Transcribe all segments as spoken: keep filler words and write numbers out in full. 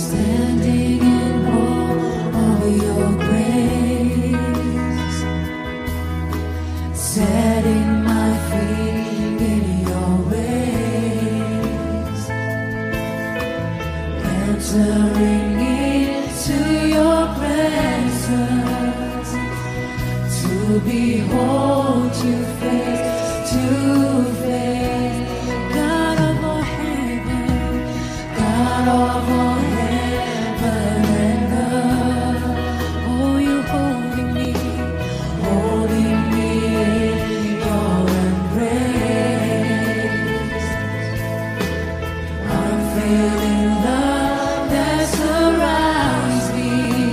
Standing in awe of your grace, setting my feet in your ways, entering into your presence, to behold you face to face. God of all heaven, God of all heaven and earth, oh, you holding me, holding me in your embrace. I'm feeling love that surrounds me.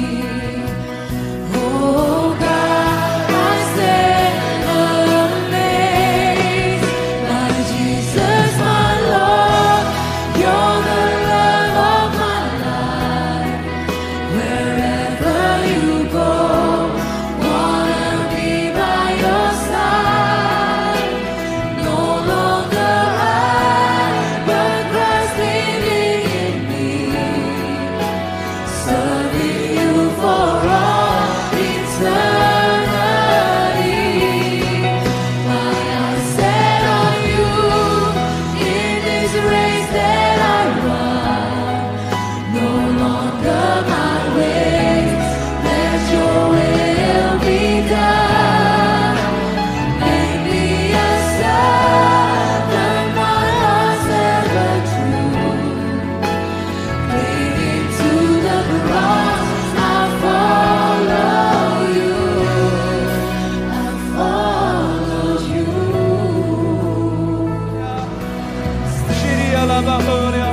Oh God, I stand amazed. My Jesus, my Lord, you're the love of my life. Wherever you go, wanna be by your side. No longer I, but Christ living in me, serving you for all eternity. My eyes set on you in this race that I run. No longer my ways, let your will be done. Make me a servant, my heart's ever true. Clinging to the cross, I follow you. I follow you. Shiri alabahore